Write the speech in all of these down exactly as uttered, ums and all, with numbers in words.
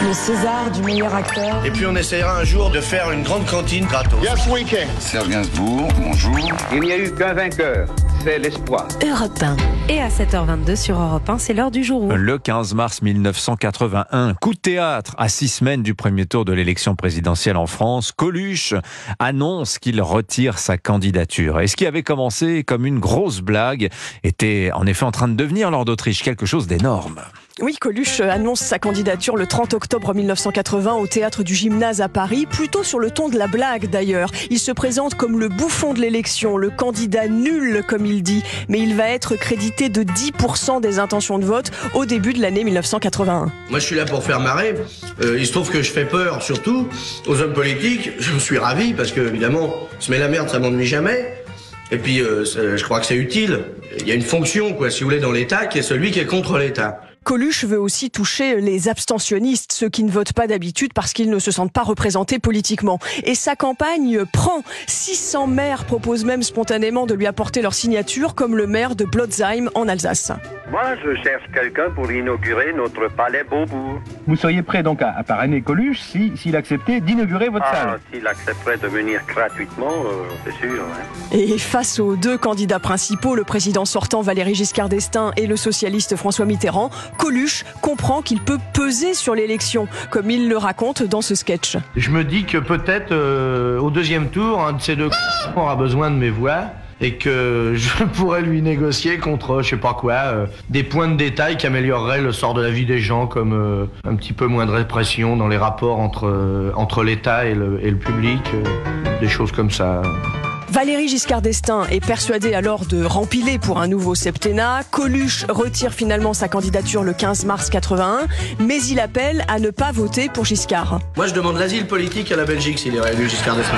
le César du meilleur acteur. Et puis on essayera un jour de faire une grande cantine gratos. Yes, we can. Serge Gainsbourg, bonjour. Il n'y a eu qu'un vainqueur, c'est l'espoir. Europe un. Et à sept heures vingt-deux sur Europe un, c'est l'heure du jour. Le quinze mars mille neuf cent quatre-vingt-un, coup de théâtre à six semaines du premier tour de l'élection présidentielle en France. Coluche annonce qu'il retire sa candidature. Et ce qui avait commencé comme une grosse blague était en effet en train de devenir lors d'Autriche quelque chose d'énorme. Oui, Coluche annonce sa candidature le trente octobre mille neuf cent quatre-vingts au théâtre du Gymnase à Paris, plutôt sur le ton de la blague d'ailleurs. Il se présente comme le bouffon de l'élection, le candidat nul comme il dit, mais il va être crédité de dix pour cent des intentions de vote au début de l'année mille neuf cent quatre-vingt-un. Moi je suis là pour faire marrer, euh, il se trouve que je fais peur surtout aux hommes politiques, je suis ravi parce que évidemment, se met la merde ça m'ennuie jamais. Et puis euh, je crois que c'est utile, il y a une fonction quoi, si vous voulez dans l'État qui est celui qui est contre l'État. Coluche veut aussi toucher les abstentionnistes, ceux qui ne votent pas d'habitude parce qu'ils ne se sentent pas représentés politiquement. Et sa campagne prend. six cents maires proposent même spontanément de lui apporter leur signature, comme le maire de Blotzheim en Alsace. Moi, je cherche quelqu'un pour inaugurer notre palais Beaubourg. Vous seriez prêt donc à, à parrainer Coluche si, s'il acceptait d'inaugurer votre ah, salle? S'il accepterait de venir gratuitement, euh, c'est sûr. Ouais. Et face aux deux candidats principaux, le président sortant Valéry Giscard d'Estaing et le socialiste François Mitterrand, Coluche comprend qu'il peut peser sur l'élection, comme il le raconte dans ce sketch. Je me dis que peut-être euh, au deuxième tour, un de ces deux aura besoin de mes voix et que je pourrais lui négocier contre, je sais pas quoi, euh, des points de détail qui amélioreraient le sort de la vie des gens, comme euh, un petit peu moins de répression dans les rapports entre, euh, entre l'État et le, et le public, euh, des choses comme ça. Valéry Giscard d'Estaing est persuadé alors de rempiler pour un nouveau septennat. Coluche retire finalement sa candidature le quinze mars quatre-vingt-un, mais il appelle à ne pas voter pour Giscard. Moi je demande l'asile politique à la Belgique s'il est réélu Giscard d'Estaing.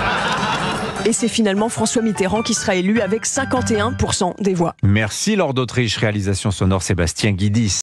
Et c'est finalement François Mitterrand qui sera élu avec cinquante et un pour cent des voix. Merci Lord d'Autriche, réalisation sonore Sébastien Guidis.